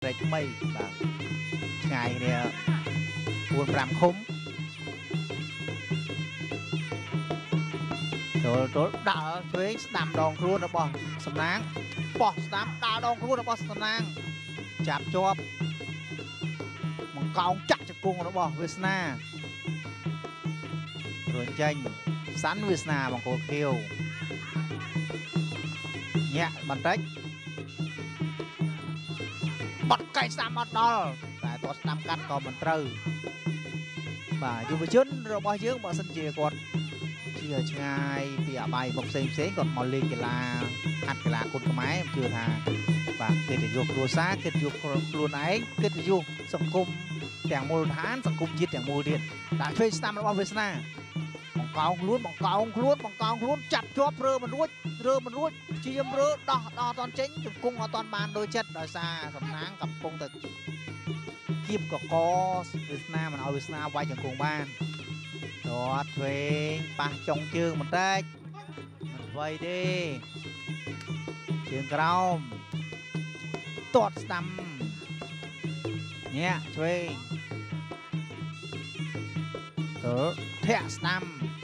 ត្រីថ្មីបាទឆ្ងាយគ្នា4 5ឃុំចូលដាក់ឆ្វេងស្ដាំដងខ្លួនរបស់សំណាងបោះស្ដាំដាក់ដងខ្លួនរបស់សំណាងចាប់ជាប់បង្កោងចាក់ជង្គង់របស់វាសនារួចចេញសាន់វាសនាបង្គោលខៀវញាក់បន្តិចបាត់កែស្ដាំអត់ដល់តែទាត់ស្ដាំកាត់ក៏មិនត្រូវបាទយុវជនរបស់យើងបើសិនជាគាត់ជាឆ្ងាយពីអបាយមកផ្សេងគាត់មកលេងកីឡាហាត់កីឡាគុនខ្មែរខ្ញុំជឿថាបាទកិត្តិយសគ្រួសារកិត្តិយសខ្លួនឯងកិត្តិយសសង្គមទាំងមូលដ្ឋានសង្គមជាតិទាំងមូលទៀតដាក់ឆ្វេងស្ដាំរបស់វាសនាបង្កោងខ្លួនចាប់ជាប់រើមិនរួចជាមរើដោះអត់តន់ចេញជង្គង់អត់តន់បានដូចចិត្តដោយសារសំណាងកំពុងតែគៀបកកវាសនាមិនឲ្យវាសនាវាយជង្គង់បានទាត់ឆ្វេងប៉ះចុងជើងបន្តិចមិនវៃទេជើងក្រោមទាត់ស្ដាំញាក់ឆ្វេងទៅធាក់ស្ដាំ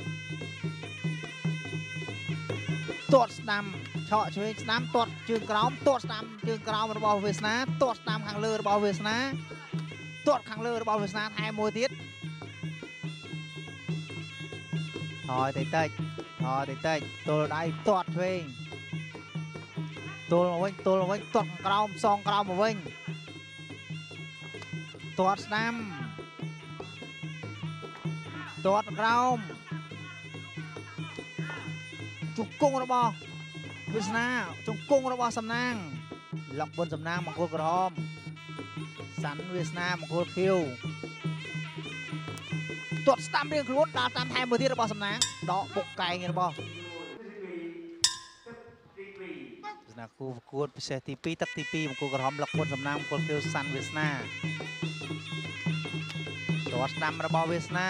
ទាត់ស្ដាំឆក់ឆ្វេងស្ដាំទាត់ជើងក្រោមទាត់ស្ដាំជើងក្រោមរបស់វាសនាទាត់ស្ដាំខាងលើរបស់វាសនាទាត់ខាងលើរបស់វាសនាថែមមួយទៀតថយតិចទល់ដៃទាត់ឆ្វេងទល់មកវិញទាត់ខាងក្រោមសងក្រោមមកវិញទាត់ស្ដាំទាត់ក្រោមជង្គង់របស់វាសនាជង្គង់របស់សំណាងលកបុនសំណាងមង្គលក្រហមសាន់វាសនាមង្គលខៀវទាត់ស្ដាំរៀងខ្លួនដល់តាមថែមមួយទៀតរបស់សំណាងដកបុកកែងរបស់វាសនាគូប្រកួតពិសេសទី2ទឹកទី2មង្គលក្រហមលកបុនសំណាងមង្គលខៀវសាន់វាសនាទាត់ស្ដាំរបស់វាសនា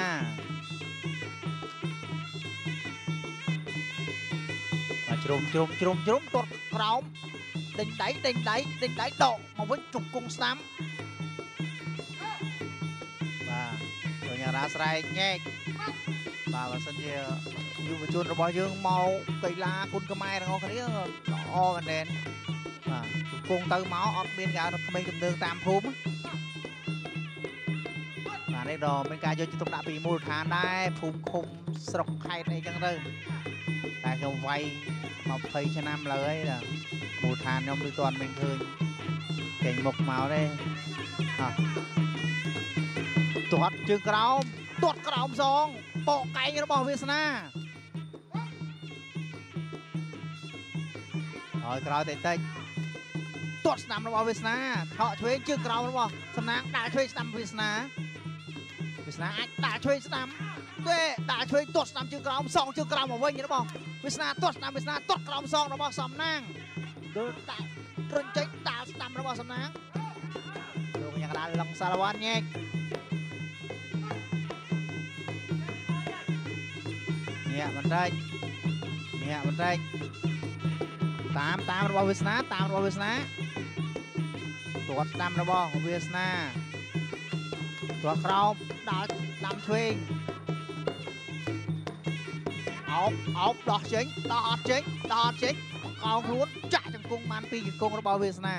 ជ្រុំទាត់ក្រោមដេញដៃដកមកវិញជង្គង់ស្ដាំបាទដូចយ៉ាងណាស្រែកញែកបាទបើសិនជាយុវជនរបស់យើងមកកីឡាគុនខ្មែរទាំងអស់គ្នាល្អមែនទែនបាទជង្គង់ទៅមកអត់មានការក្មេងកំណើងតាមភូមិបាទនេះដល់មានការយកចិត្តទុកដាក់ពីមូលដ្ឋានដែរភូមិឃុំស្រុកខេត្តអីចឹងទៅតែខ្ញុំវាយ20ឆ្នាំលើហើយមូលដ្ឋានខ្ញុំមិនទាន់មានឃើញចេញមុខមកទេទាត់ជើងក្រោមទាត់ក្រោមសងបកកែងរបស់វាសនាហើយក្រោយតិចទាត់ស្ដាំរបស់វាសនាថក់ឆ្វេងជើងក្រោមរបស់សំណាងដាក់ឆ្វេងស្ដាំវាសនាអាចដាក់ឆ្វេងស្ដាំទេដាក់ឆ្វេងទាត់ស្ដាំជើងក្រោមសងជើងក្រោមមកវិញរបស់វាសនាទាត់ស្ដាំវាសនាទាត់ក្រោមសងរបស់សំណាងដូចដាក់ត្រឹងចេញដាក់ស្ដាំរបស់សំណាងលោកយ៉ាងណាឡងសារវ៉ាន់ញែកញាក់បន្តិចតាមរបស់វាសនាទាត់ស្ដាំរបស់វាសនាទាត់ក្រោមដាក់ស្ដាំឆ្វេងអោបដោះចេញដោះអត់ចេញកោខ្លួនចាក់ជង្គង់បានពីជង្គង់របស់វាសនា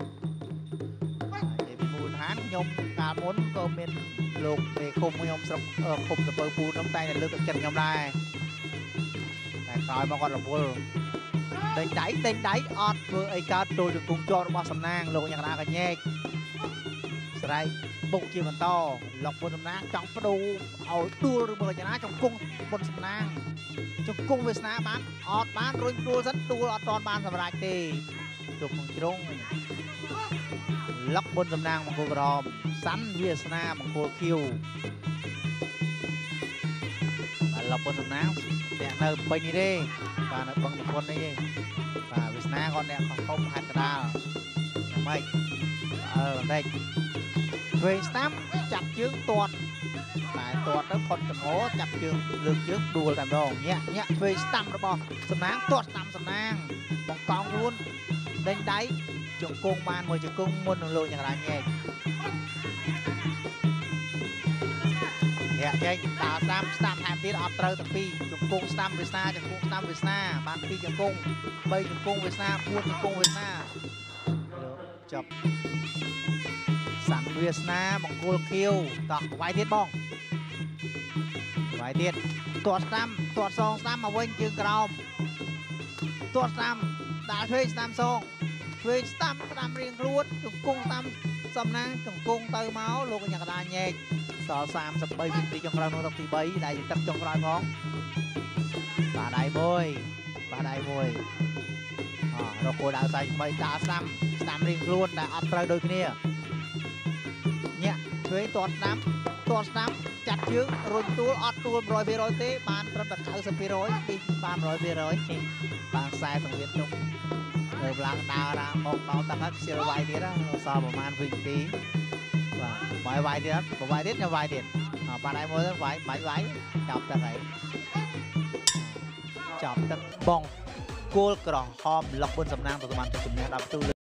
និយាយពីមូលដ្ឋានខ្ញុំកាលមុនក៏មានលោកមេឃុំខ្ញុំស្រុកឃុំទៅពៅពូនតែតែលើកទឹកចិត្តខ្ញុំដែរតែក្រោយមកគាត់រវល់ដេញដៃអត់ធ្វើអីកើតចូលជង្គង់ជាប់របស់សំណាងលោកយ៉ាងណាក៏ញែកស្រែកបុកជាបន្តលកបុនសំណាងចង់បដូរឲ្យដួលឬមកយ៉ាងណាជង្គង់បុនសំណាងជង្គង់វាសនាបានអត់បានរុញដួលសិនដួលអត់ទាន់បានសម្រេចទេជុំក្នុងជ្រុងលកបុនសំណាងមង្គលក្រមសាន់វាសនាមង្គលខៀវបាទលកបុនសំណាងអ្នកនៅពេញនេះទេបាទនៅបឹងតពុននេះទេបាទវាសនាគាត់អ្នកខំហាត់កដាលយ៉ាងម៉េចបន្តិចឆ្វេងស្ដាំចាប់ជើងទាត់តែទាត់ទៅផុតកង្ហចាប់ជើងលើកជើងដួលតែម្ដងញាក់ឆ្វេងស្ដាំរបស់សំណាងទាត់ស្ដាំសំណាងបង្កងខ្លួនដេញដៃជង្គង់បានមួយជង្គង់មុននឹងលោកយ៉ាងណាញែកអ្នកចេញតាស្ដាំថែមទៀតអត់ត្រូវទាំងពីរជង្គង់ស្ដាំវាសនាជង្គង់ស្ដាំវាសនាបាន2ជង្គង់3ជង្គង់វាសនា4ជង្គង់វាសនាចប់សាន់វាសនាមង្គលខៀវតោះវាយទៀតបងវាយទៀតទាត់ស្ដាំទាត់សងស្ដាំមកវិញជើងក្រោមទាត់ស្ដាំដាក់ឆ្វេងស្ដាំសងឆ្វេងស្ដាំរៀងខ្លួនជង្គង់ស្ដាំសំណាងជង្គង់ទៅមកលោកកញ្ញាកដាញែកសល់33វិនាទីចុងក្រោយក្នុងទី3ដែលទឹកចុងក្រោយផងបាទដៃមួយរកគោលដៅសាយថ្មីតាស្ដាំរៀងខ្លួនតែអត់ត្រូវដូចគ្នាញាក់ឆ្វេងទាត់ស្ដាំចាត់ជើងរុញទួលអត់ទួល 100% ទេបានត្រឹមតែ 90% ពីបាន 100% បានខ្សែសង្វៀនជុំលើឡើងដើររាមកដល់ទឹកហើយខ្ជិលវាយទៀតសល់ប្រហែលវិនាទីបាទវាយទៀតខ្ញុំវាយទៀតបានឯមួយទៅវាយបាច់វាយចាប់ទឹកហើយចាប់ទឹកបងគោលក្រហមលុកប៊ុនសំណាងទៅបានជំនះដល់ផ្ទុះ